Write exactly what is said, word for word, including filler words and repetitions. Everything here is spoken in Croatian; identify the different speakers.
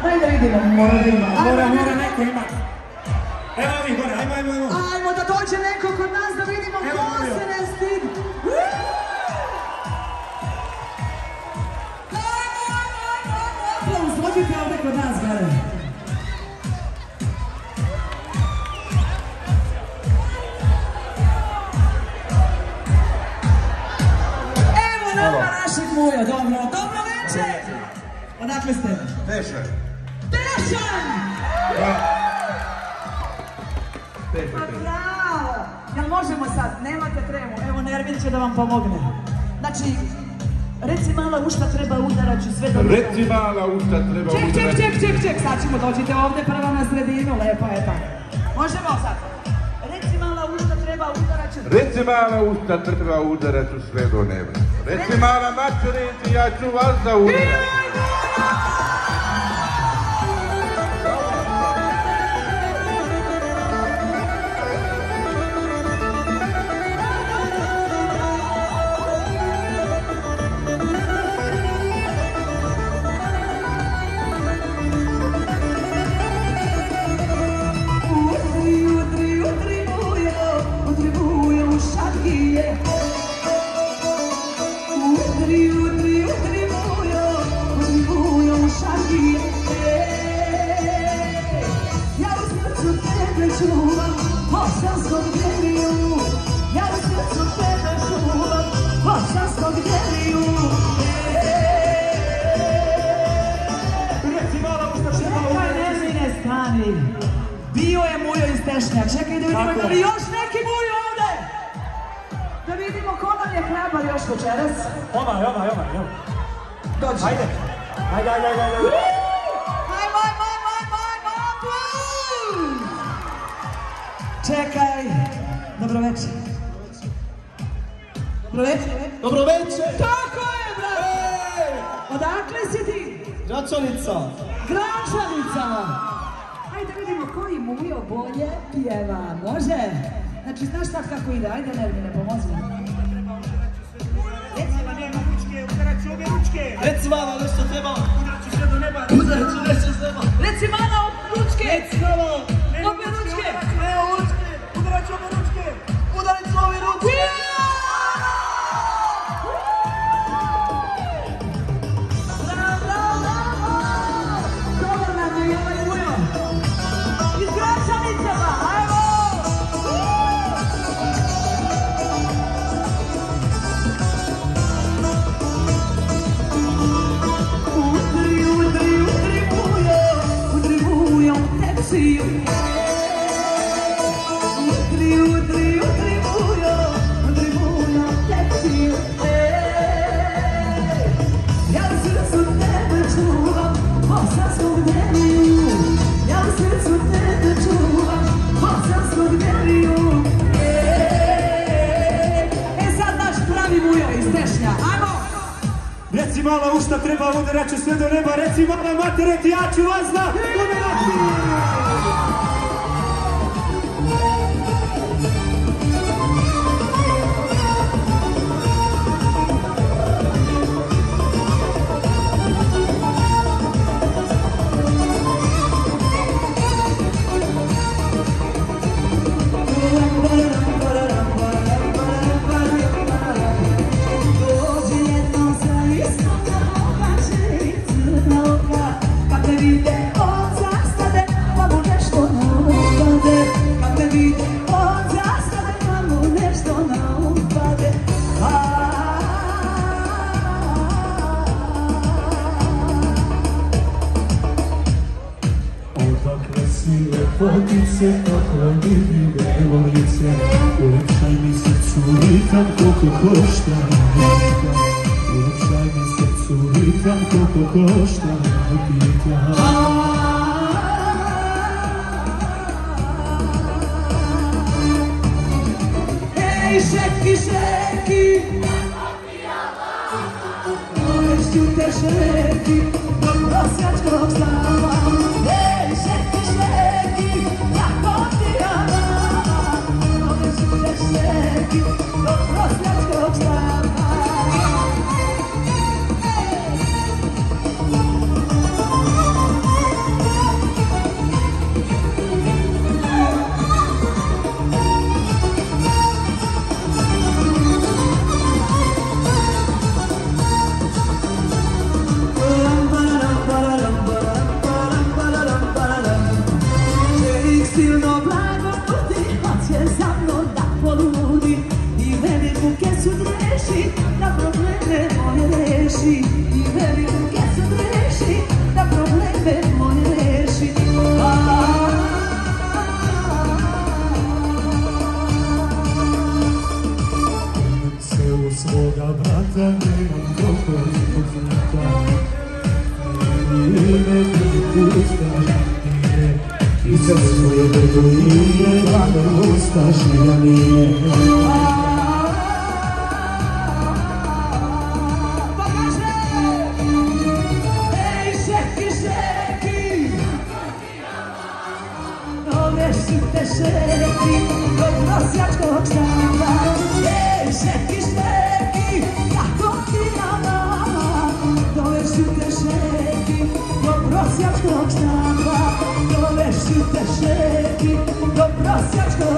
Speaker 1: Ajde vidimo, mora da ima.
Speaker 2: Mora, mora, neko ima. Evo ovih gore, ajmo, ajmo, ajmo.
Speaker 1: Ajmo da dođe neko kod nas da vidimo ko se ne stidi. Aplauz, dođite ovdje kod nas, gore. Evo nama našeg muja, dobro, dobro večer. Odakle ste?
Speaker 3: Tešan.
Speaker 1: Tešan! Pa bravo! Jel možemo sad? Nemate tremu. Evo Nermin će da vam pomogne. Znači, reci mala u šta treba udarat ću sve do neba.
Speaker 3: Reci mala u šta treba udarat.
Speaker 1: Ček, ček, ček, ček, ček. Sad ćemo dođite ovdje prvo na sredinu. Lepo je tako. Možemo sad. Reci mala u šta treba udarat ću.
Speaker 3: Reci mala u šta treba udarat ću sve do neba. Reci mala mačurici, ja ću vas da udarat.
Speaker 1: Bio je mujo iz Tešnja. Čekaj da vidimo da li još neki mujo ovdje. Da vidimo ko nam je hrabar još večeras.
Speaker 2: Ovaj, ovaj, ovaj, ovaj.
Speaker 1: Dođi.
Speaker 2: Ajde. Ajde, ajde, ajde, ajde.
Speaker 1: Ajmo, ajmo, ajmo, ajmo, ajmo, aplauz! Čekaj. Dobro večer. Dobro večer.
Speaker 4: Dobro večer!
Speaker 1: Tako je, brate! Odakle si ti?
Speaker 4: Gračanica!
Speaker 1: Gračanica! Ajde vidimo koji mujo bolje pjeva, može? Znači, znaš sad kako ide, ajde Nermine, pomozi mi.
Speaker 2: Reci ma nema ručke, udarat ću ove ručke.
Speaker 4: Reci mala nešto treba.
Speaker 2: Udarat ću sve do neba.
Speaker 4: Udarat ću nešto treba.
Speaker 1: Reci mala ručke!
Speaker 4: Reci mala.
Speaker 1: Obe ručke!
Speaker 4: Evo ručke. Udarat ću ove ručke. Udarat ću ove ručke.
Speaker 1: Bravo, bravo, bravo! Dobar nam je i ovaj mujo. Iz Gračanicama, ajmo! Udri, udri, udri mujo, udri mujo u tepsiju. Udri, udri, udri mujo, udri mujo u tepsiju. Ja u srcu tebe čuvam, bosanskog Neriju. Ja u srcu tebe čuvam, bosanskog Neriju. E sad naš pravi mujo iz Tešnja, ajmo!
Speaker 2: Reci mala u šta treba udarat ću sve do neba. Reci mala matereti, ja ću vas da udarati.
Speaker 1: Kad me vide od zastade, pa mu nešto naupade. Kad me vide od zastade, pa mu nešto naupade.
Speaker 5: Odakle si lepotice, kakva vidi devojčice, ulepšaj mi srcu ritam koliko košta pita. Ulepšaj mi srcu ritam koliko košta pita.
Speaker 1: Ej, šeki, šeki, dovešću te šeki do prosjačkog stava. Ej, šeki, šeki, tako ti ja mama, dovešću te šeki do prosjačkog stava.
Speaker 5: puštaš nije i sve svoje beduine da me ustaš i ja nije.
Speaker 1: Šeki, do prosjačkog štanda. Ej, šeki, šeki, kako ti nama. Dovešu te šeki, do prosjačkog štanda. Dovešu te šeki, do prosjačkog